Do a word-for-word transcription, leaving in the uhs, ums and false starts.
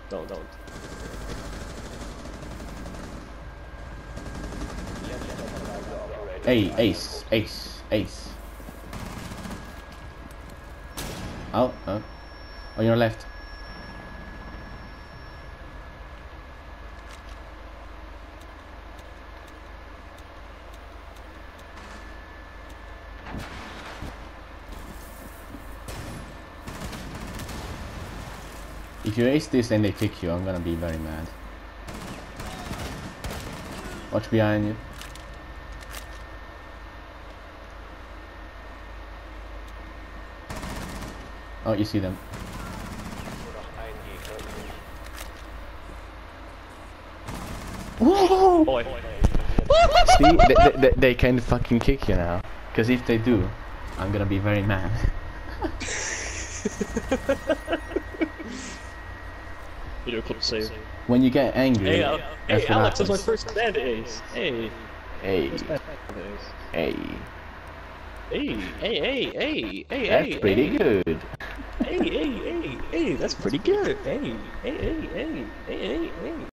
Don't, don't. Hey, ace, ace, ace. Oh, oh. On your left. If you ace this and they kick you, I'm gonna be very mad. Watch behind you. Oh, you see them. Whoa! Boy. See, they, they, they, they can fucking kick you now. Because if they do, I'm gonna be very mad. Video clip save. When you get angry, Hey, uh, hey what Alex, that's happens. my first bandit ace. Hey. Hey, hey, Hey, hey, hey, hey, hey, that's hey, pretty hey. good. Hey, hey, hey, hey, that's pretty good. Hey, hey, hey, hey, hey, hey, hey.